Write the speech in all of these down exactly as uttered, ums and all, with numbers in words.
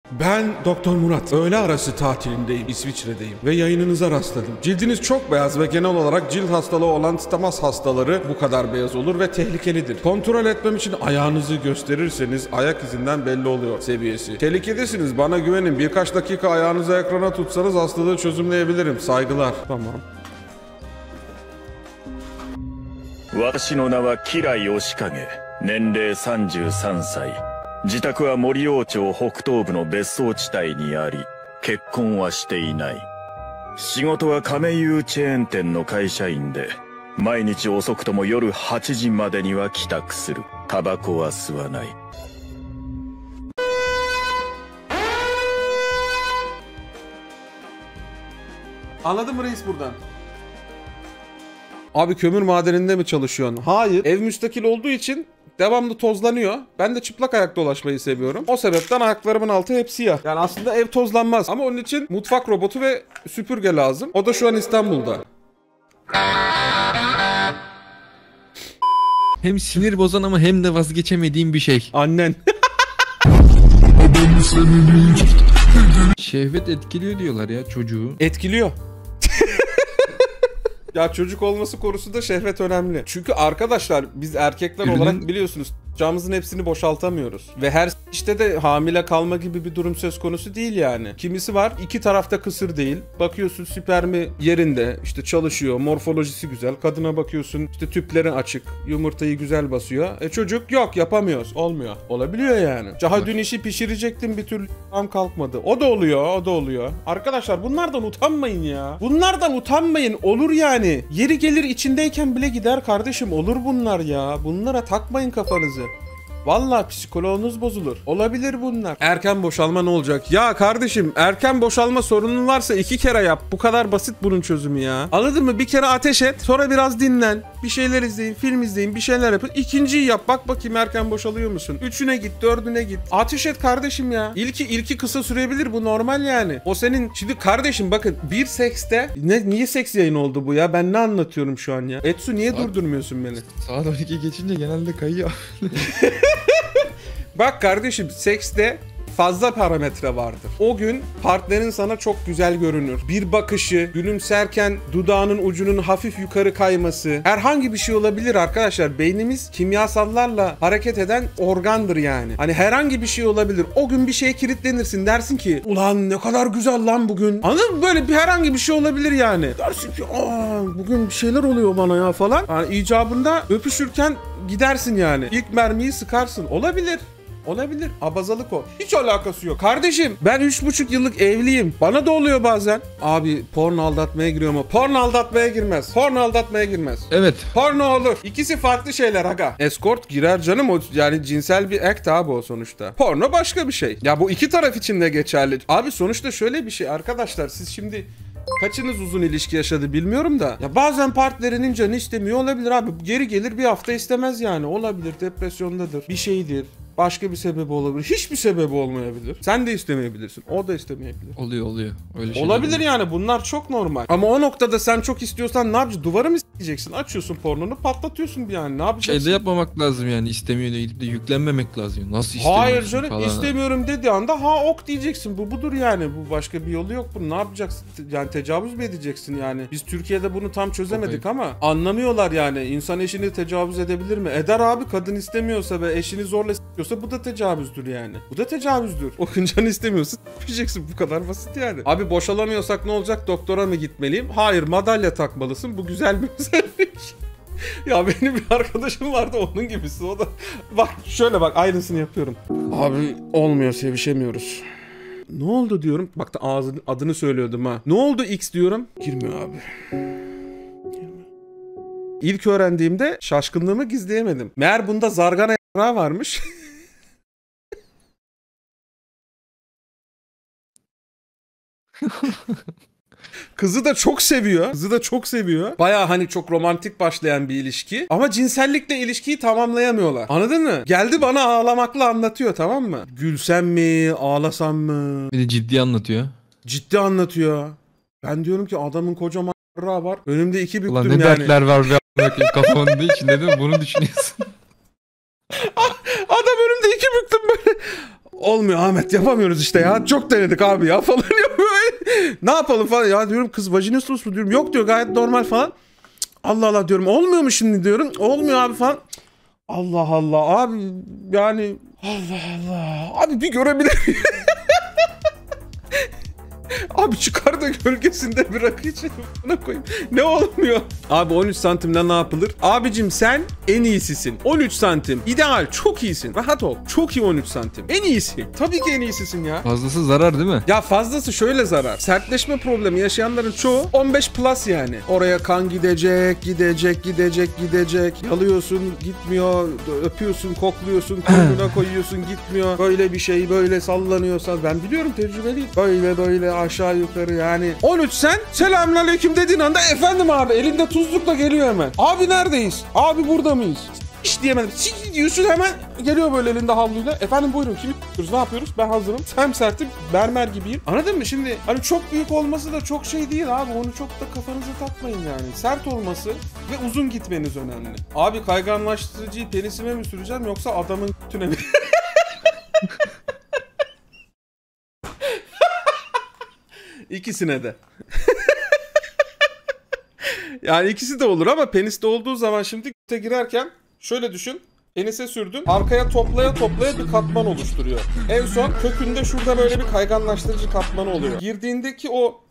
Ben Doktor Murat. Öğle arası tatilindeyim, İsviçre'deyim ve yayınınıza rastladım. Cildiniz çok beyaz ve genel olarak cilt hastalığı olan stamaz hastaları bu kadar beyaz olur ve tehlikelidir. Kontrol etmem için ayağınızı gösterirseniz ayak izinden belli oluyor seviyesi. Tehlikedesiniz, bana güvenin. Birkaç dakika ayağınızı ekrana tutsanız hastalığı çözümleyebilirim. Saygılar. Tamam. 私の名は吉良義景、年齢さんじゅうさんさい、自宅は森王町北東部の別荘地帯にあり、結婚はしていない。仕事は亀有チェーン店の会社員で、毎日遅くとも夜はちじまでには帰宅する。タバコは吸わない。 Anladın mı reis buradan? Abi kömür madeninde mi çalışıyorsun? Hayır. Ev müstakil olduğu için devamlı tozlanıyor. Ben de çıplak ayak dolaşmayı seviyorum. O sebepten ayaklarımın altı hep siyah. Yani aslında ev tozlanmaz. Ama onun için mutfak robotu ve süpürge lazım. O da şu an İstanbul'da. Hem sinir bozan ama hem de vazgeçemediğim bir şey. Annen. Şehvet etkiliyor diyorlar ya çocuğu. Etkiliyor. Ya çocuk olması konusunda şehvet önemli. Çünkü arkadaşlar biz erkekler Ürünün... olarak biliyorsunuz camımızın hepsini boşaltamıyoruz. Ve her işte de hamile kalma gibi bir durum söz konusu değil yani. Kimisi var iki tarafta kısır değil. Bakıyorsun spermi yerinde işte çalışıyor, morfolojisi güzel. Kadına bakıyorsun işte tüpleri açık, yumurtayı güzel basıyor. E çocuk yok, yapamıyoruz. Olmuyor. Olabiliyor yani. Daha dün işi pişirecektim bir türlü tam kalkmadı. O da oluyor, o da oluyor. Arkadaşlar bunlardan utanmayın ya. Bunlardan utanmayın. Olur yani. Yeri gelir içindeyken bile gider kardeşim. Olur bunlar ya. Bunlara takmayın kafanızı. Vallahi psikoloğunuz bozulur. Olabilir bunlar. Erken boşalma ne olacak? Ya kardeşim erken boşalma sorunun varsa iki kere yap. Bu kadar basit bunun çözümü ya. Anladın mı? Bir kere ateş et. Sonra biraz dinlen. Bir şeyler izleyin. Film izleyin. Bir şeyler yapın. İkinciyi yap. Bak bakayım erken boşalıyor musun? Üçüne git. Dördüne git. Ateş et kardeşim ya. İlki ilki kısa sürebilir. Bu normal yani. O senin... Şimdi kardeşim bakın. Bir sekste... Ne, niye seks yayın oldu bu ya? Ben ne anlatıyorum şu an ya? Etsu niye Abi, durdurmuyorsun beni? Saat on iki geçince genelde kayıyor. Bak kardeşim sekste fazla parametre vardır. O gün partnerin sana çok güzel görünür. Bir bakışı, gülümserken dudağının ucunun hafif yukarı kayması. Herhangi bir şey olabilir arkadaşlar. Beynimiz kimyasallarla hareket eden organdır yani. Hani herhangi bir şey olabilir. O gün bir şeye kilitlenirsin. Dersin ki ulan ne kadar güzel lan bugün. Anladın mı? Böyle bir herhangi bir şey olabilir yani. Dersin ki aa bugün bir şeyler oluyor bana ya falan. Yani icabında öpüşürken gidersin yani. İlk mermiyi sıkarsın. Olabilir. Olabilir. Abazalık o. Hiç alakası yok. Kardeşim ben üç buçuk yıllık evliyim. Bana da oluyor bazen. Abi porno aldatmaya giriyor mu? Porno aldatmaya girmez. Porno aldatmaya girmez. Evet. Porno olur. İkisi farklı şeyler aga. Escort girer canım o yani cinsel bir act abi o sonuçta. Porno başka bir şey. Ya bu iki taraf için de geçerli. Abi sonuçta şöyle bir şey arkadaşlar siz şimdi... Kaçınız uzun ilişki yaşadı bilmiyorum da. Ya bazen partnerinin canı istemiyor olabilir abi. Geri gelir bir hafta istemez yani. Olabilir, depresyondadır. Bir şeydir. Başka bir sebebi olabilir. Hiçbir sebebi olmayabilir. Sen de istemeyebilirsin. O da istemeyebilir. Oluyor oluyor. Öyle olabilir oluyor. yani bunlar çok normal. Ama o noktada sen çok istiyorsan ne yapacaksın? Duvarı mı isteyeceksin? Açıyorsun pornonu patlatıyorsun bir yani. Ne yapacaksın? Şey de yapmamak lazım yani. İstemiyor diye gidip de yüklenmemek lazım. Nasıl istemiyorsun Hayır canım falan. istemiyorum dediği anda ha ok diyeceksin. Bu budur yani. Bu başka bir yolu yok bunun. Ne yapacaksın? Yani tecavüz mü edeceksin yani? Biz Türkiye'de bunu tam çözemedik okay. Ama anlamıyorlar yani. İnsan eşini tecavüz edebilir mi? Eder abi kadın istemiyorsa ve eşini zorla istiyorsa bu da tecavüzdür yani. Bu da tecavüzdür. O canı istemiyorsa s***yeceksin. Bu kadar basit yani. Abi boşalamıyorsak ne olacak? Doktora mı gitmeliyim? Hayır madalya takmalısın. Bu güzel bir özellik. Ya benim bir arkadaşım vardı onun gibisi. O da bak şöyle bak aynısını yapıyorum. Abi olmuyor sevişemiyoruz. Ne oldu diyorum. Bak da ağzını, adını söylüyordum ha. Ne oldu X diyorum. Girmiyor abi. Girmiyor. İlk öğrendiğimde şaşkınlığımı gizleyemedim. Meğer bunda zargana y***a varmış. Kızı da çok seviyor. Kızı da çok seviyor. Baya hani çok romantik başlayan bir ilişki. Ama cinsellikle ilişkiyi tamamlayamıyorlar. Anladın mı? Geldi bana ağlamakla anlatıyor tamam mı? Gülsem mi? Ağlasam mı? Bir de ciddi anlatıyor. Ciddi anlatıyor. Ben diyorum ki adamın kocaman var. Önümde iki büktüm Ulan yani. ne dertler var be kafamın içinde değil mi? Bunu düşünüyorsun. Adam önümde iki büktüm böyle. Olmuyor Ahmet, yapamıyoruz işte ya. Çok denedik abi ya falan yapıyor. Ne yapalım falan. Ya diyorum kız vajinismus mu diyorum. Yok diyor, gayet normal falan. Allah Allah diyorum. Olmuyor mu şimdi diyorum. Olmuyor abi falan. Allah Allah abi yani Allah Allah. Abi bir görebilir miyim? Abi çıkar da gölgesinde bir rakı içelim. Buna koyayım. Ne olmuyor? Abi on üç santimden ne yapılır? Abicim sen en iyisisin. on üç santim. İdeal. Çok iyisin. Rahat ol. Çok iyi on üç santim. En iyisi. Tabii ki en iyisisin ya. Fazlası zarar değil mi? Ya fazlası şöyle zarar. Sertleşme problemi yaşayanların çoğu on beş plus yani. Oraya kan gidecek, gidecek, gidecek, gidecek. Yalıyorsun, gitmiyor. Öpüyorsun, kokluyorsun, koynuna koyuyorsun, gitmiyor. Böyle bir şey böyle sallanıyorsa ben biliyorum, tecrübeliyim. Böyle böyle aşağı yukarı yani. on üç sen selamünaleyküm dediğin anda efendim abi elinde tuzlukla geliyor hemen. Abi neredeyiz? Abi burada mıyız? Hiç diyemedim. Siz diyorsun hemen geliyor böyle elinde havluyla. Efendim buyurun kimi yapıyoruz? Ne yapıyoruz? Ben hazırım. Hem sertim, mermer gibiyim. Anladın mı? Şimdi hani çok büyük olması da çok şey değil abi. Onu çok da kafanıza takmayın yani. Sert olması ve uzun gitmeniz önemli. Abi kayganlaştırıcıyı penisime mi süreceğim yoksa adamın götüne mi? İkisine de. Yani ikisi de olur ama peniste olduğu zaman şimdi göte girerken şöyle düşün. Penise sürdün. Arkaya toplaya toplaya bir katman oluşturuyor. En son kökünde şurada böyle bir kayganlaştırıcı katman oluyor. Girdiğindeki o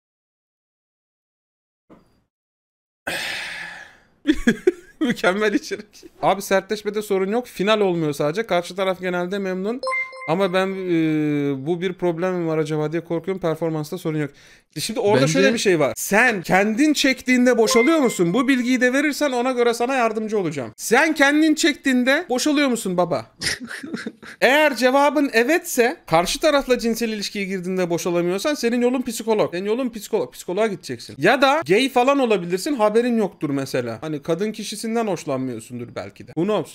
mükemmel içerik. Abi sertleşmede sorun yok. Final olmuyor sadece. Karşı taraf genelde memnun. Ama ben e, bu bir problem mi var acaba diye korkuyorum. Performansta sorun yok. Şimdi orada Bence... şöyle bir şey var. Sen kendin çektiğinde boşalıyor musun? Bu bilgiyi de verirsen ona göre sana yardımcı olacağım. Sen kendin çektiğinde boşalıyor musun baba? Eğer cevabın evetse, karşı tarafla cinsel ilişkiye girdiğinde boşalamıyorsan senin yolun psikolog. Senin yolun psikolog. Psikoloğa gideceksin. Ya da gay falan olabilirsin, haberin yoktur mesela. Hani kadın kişisinden hoşlanmıyorsundur belki de. Who knows?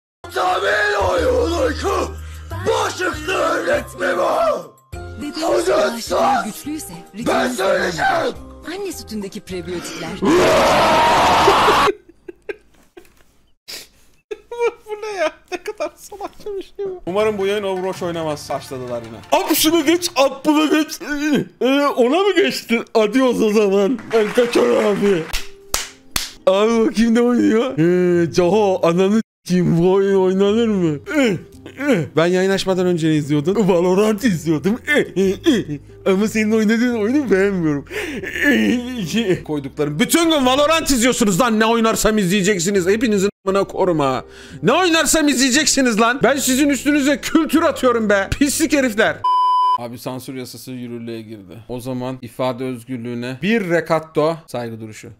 Bağışıklığı öğretmemi o! Bebeğinizin bağışıklığı güçlüyse Ben söyleyeceğim! Anne sütündeki prebiyotikler. Bu ne ya? Ne kadar salakça bir şey bu. Umarım bu yayın Overwatch oynamaz. Başladılar yine. Ab şunu geç, ab bunu geç. Ee, ona mı geçtin? Adios o zaman. El kaçar abi. Abi bakayım ne oynuyor? Ee, Caho ananı kim bu oyun oynanır mı? Ee, Ben yayın açmadan önce ne izliyordun? Valorant izliyordum. Ama senin oynadığın oyunu beğenmiyorum. Koyduklarım. Bütün gün Valorant izliyorsunuz lan. Ne oynarsam izleyeceksiniz. Hepinizin amına koruma. Ne oynarsam izleyeceksiniz lan. Ben sizin üstünüze kültür atıyorum be. Pislik herifler. Abi sansür yasası yürürlüğe girdi. O zaman ifade özgürlüğüne bir rekatto saygı duruşu.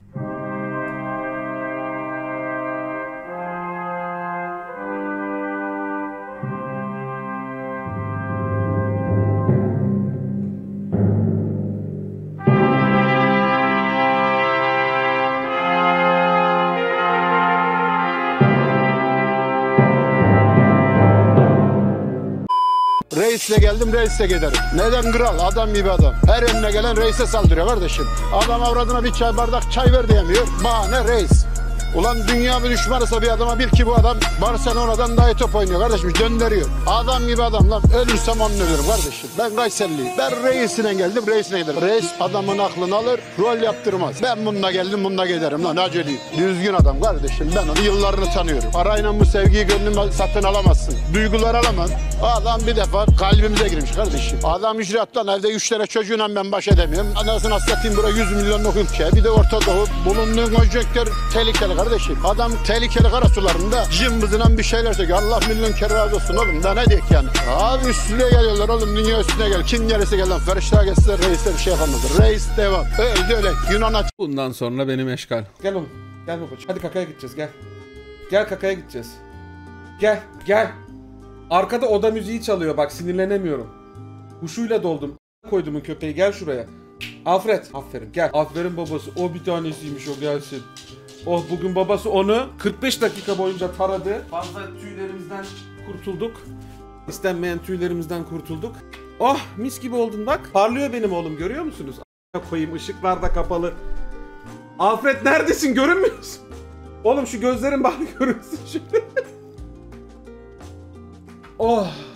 Reisle geldim, reisle giderim. Neden kral? Adam gibi adam. Her önüne gelen reise saldırıyor kardeşim. Adam avradına bir çay bardak çay ver diyemiyor. Bahane reis. Ulan dünya bir düşmanısa bir adama bil ki bu adam Barcelona'dan daha iyi top oynuyor kardeşim. Gönderiyor. Adam gibi adam lan. Ölürsem onun ölürüm kardeşim. Ben Kayserliyim. Ben reisine geldim, reisine giderim. Reis adamın aklını alır, rol yaptırmaz. Ben bununla geldim, bununla giderim lan. Aceleyim. Düzgün adam kardeşim. Ben onu yıllarını tanıyorum. Parayla bu sevgiyi gönlümle satın alamazsın. Duygular alamam. Adam bir defa kalbimize girmiş kardeşim. Adam ücret lan, evde üç tane çocuğuyla ben baş edemiyorum. Anasını satayım buraya yüz milyonluk ülke. Bir de Orta Doğu. Bulunduğun konjonktür tehlikeli kardeşim. Adam tehlikeli karasularında cımbızından bir şeyler söylüyor. Allah milyon kere razı olsun oğlum. Da ne diyek yani? Abi üstüne geliyorlar oğlum. Dünya üstüne gel. Kim gelirse gel lan. Feriştah geçsinler. Reisler bir şey yapamadı. Reis devam. Öldü öyle. Yunan aç. Bundan sonra benim eşkal. Gel oğlum. Gel babacığım. Hadi kakaya gideceğiz. Gel. Gel kakaya gideceğiz. Gel. Gel. Arkada oda müziği çalıyor. Bak sinirlenemiyorum. Huşuyla doldum. Koydumun köpeği. Gel şuraya. Alfred. Aferin. Gel. Aferin babası. O bir tanesiymiş o, gelsin. Oh, bugün babası onu kırk beş dakika boyunca taradı. Fazla tüylerimizden kurtulduk. İstenmeyen tüylerimizden kurtulduk. Oh, mis gibi oldun bak. Parlıyor benim oğlum, görüyor musunuz? A**a koyayım, ışıklar da kapalı. Alfred neredesin, görünmüyorsun? Oğlum şu gözlerin bari görünsün şimdi. Oh.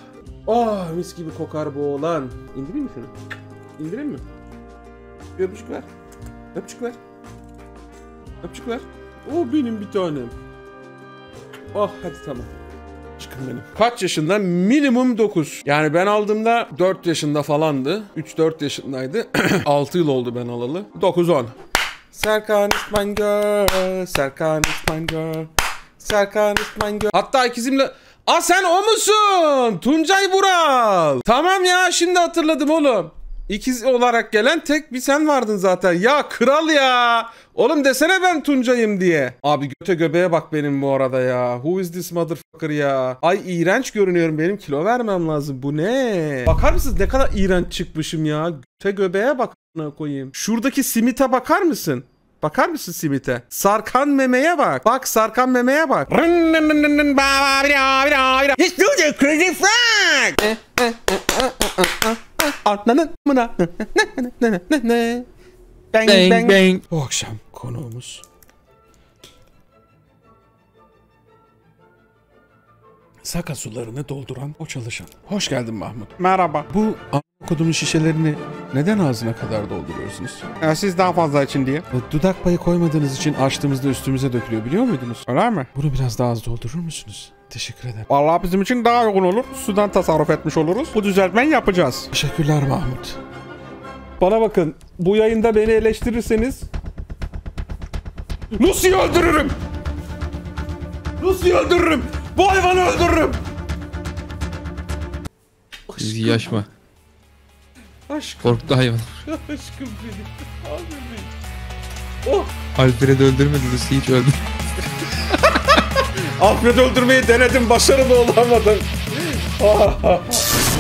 Oh mis gibi kokar bu oğlan. İndireyim mi şunu? İndireyim mi? Bir öpücük ver. Öpücük ver. Öpücük ver. O benim bir tanem. Oh hadi tamam. Aşkım benim. Kaç yaşında? Minimum dokuz. Yani ben aldığımda dört yaşında falandı. üç dört yaşındaydı. altı yıl oldu ben alalı. dokuz on. Serkan is my girl. Serkan is my girl. Serkan is my girl. Hatta ikizimle... Aa sen o musun? Tuncay Vural. Tamam ya şimdi hatırladım oğlum. İkiz olarak gelen tek bir sen vardın zaten. Ya kral ya. Oğlum desene ben Tuncay'ım diye. Abi göte göbeğe bak benim bu arada ya. Who is this motherfucker ya? Ay iğrenç görünüyorum. Benim kilo vermem lazım. Bu ne? Bakar mısınız ne kadar iğrenç çıkmışım ya. Göte göbeğe bak koyayım. Şuradaki simite bakar mısın? Bakar mısın simite? Sarkan memeye bak. Bak sarkan memeye bak. Let's do the crazy frog. Bang Bang bang. bang. Bu akşam konuğumuz Saka sularını dolduran o çalışan. Hoş geldin Mahmut. Merhaba. Bu a**a kodumun şişelerini neden ağzına kadar dolduruyorsunuz? Ya siz daha fazla için diye. Dudak payı koymadığınız için açtığımızda üstümüze dökülüyor biliyor muydunuz? Öyle mi? Bunu biraz daha az doldurur musunuz? Teşekkür ederim. Vallahi bizim için daha uygun olur. Sudan tasarruf etmiş oluruz. Bu düzeltmeyi yapacağız. Teşekkürler Mahmut. Bana bakın. Bu yayında beni eleştirirseniz Lucy'yi öldürürüm. Lucy'yi öldürürüm. Bu hayvanı öldürürüm. Bizi yaşma. Aşkım. Korktu hayvan. Aşkım benim. Abi benim. Oh. Alfred öldürmedi, Lucy hiç öldü. Alfred öldürmeyi denedim. Başarılı olamadım.